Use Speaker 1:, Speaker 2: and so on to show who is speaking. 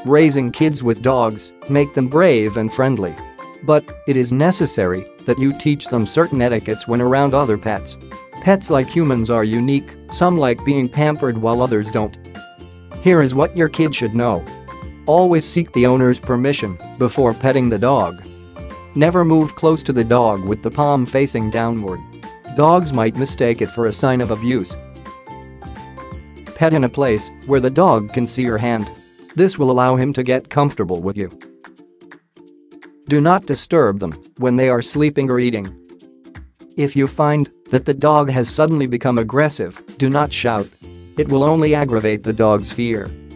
Speaker 1: Raising kids with dogs make them brave and friendly. But it is necessary that you teach them certain etiquettes when around other pets. Pets like humans are unique, some like being pampered while others don't. Here is what your kid should know. Always seek the owner's permission before petting the dog. Never move close to the dog with the palm facing downward. Dogs might mistake it for a sign of abuse. Pet in a place where the dog can see your hand. This will allow him to get comfortable with you. Do not disturb them when they are sleeping or eating. If you find that the dog has suddenly become aggressive, do not shout. It will only aggravate the dog's fear.